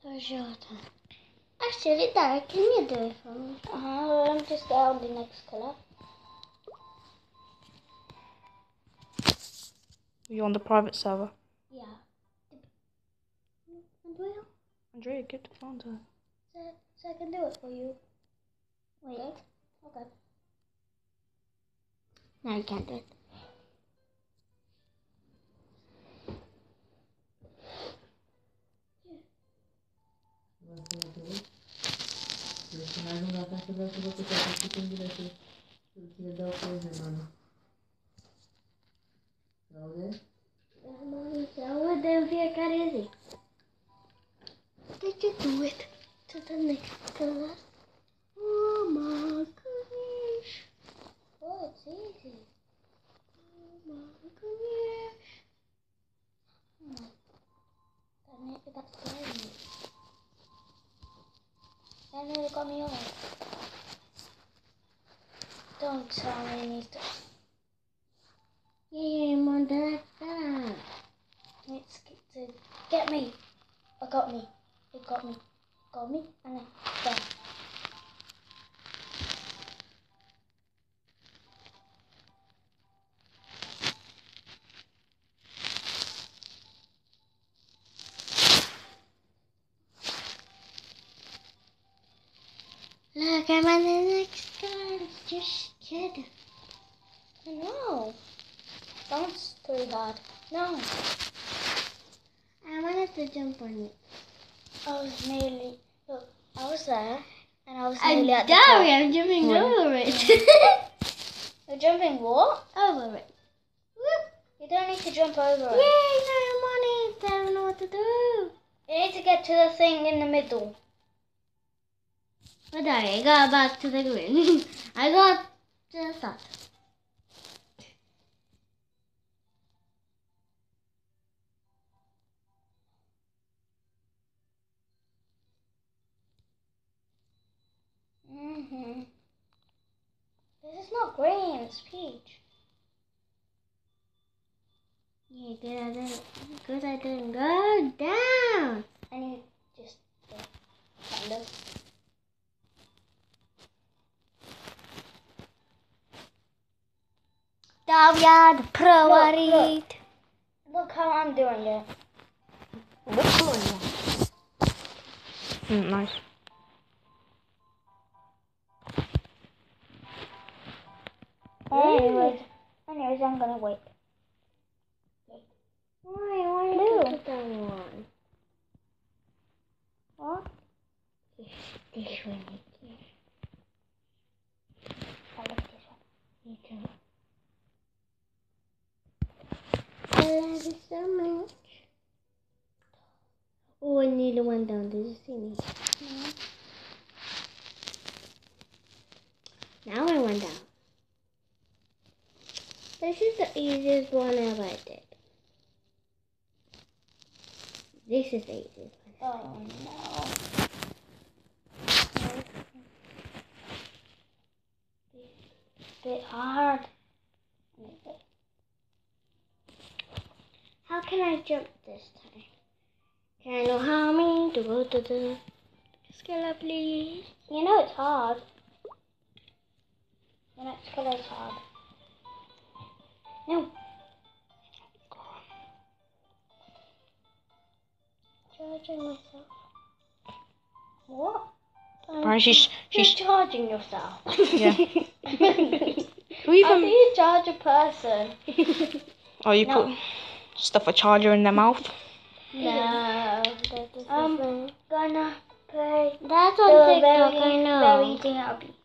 Where's your turn? Actually, Dad, can you do it for me? Let me just get out the next colour. Are you on the private server? Yeah. Andrea, get the phone to her. So I can do it for you. Wait. Okay. No, you can't do it. Did you do it to the next color? Oh my goodness. Oh, it's easy. Oh my goodness. That's scaring me. That nearly got me on. Don't tell me it needs to. Yeah, Mom, that. It's to get me. It got me. It got me. Got me. And then done. Look, I'm on the next card. Just kidding. No. Don't too hard. No. I wanted to jump on it. I was nearly. Look, I was there. And I was I'm nearly at the sorry, top. I'm jumping over it. You're jumping what? Over it. Whoop. You don't need to jump over it. Yay, now I'm on it. I don't know what to do. You need to get to the thing in the middle. But I got back to the green. I got to the start. This is not green, it's peach. Yeah, good I didn't go down. And you just kind of. David Provarit. Look how I'm doing it. What colour are you on? Nice. Anyways, I'm gonna wait. Why Blue. did you put that one? What? This one. I like this one. Me too. I love it so much. Oh, I nearly went down. Did you see me? No. Now I went down. This is the easiest one ever I did. This is the easiest one. Oh no. Bit hard. How can I jump this time? Can I know how me to go to the scale, please? You know it's hard. The next colour is hard. No. Charging myself. What? Alright, she's You're charging yourself. yeah. Who How do even? you charge a person? Oh, you No. put stuff a charger in their mouth. No. I'm Gonna play That's the on TikTok, very, I know. very thing I'll be